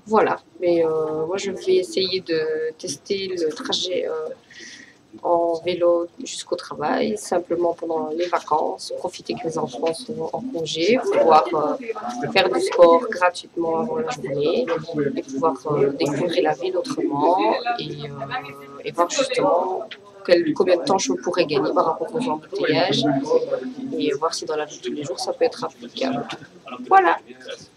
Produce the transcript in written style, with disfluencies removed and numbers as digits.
Voilà, mais moi je vais essayer de tester le trajet en vélo jusqu'au travail, simplement pendant les vacances, profiter que les enfants sont en congé, pouvoir faire du sport gratuitement avant la journée et pouvoir découvrir la ville autrement et voir justement combien de temps je pourrais gagner par rapport aux embouteillages et voir si dans la vie de tous les jours ça peut être applicable. Voilà.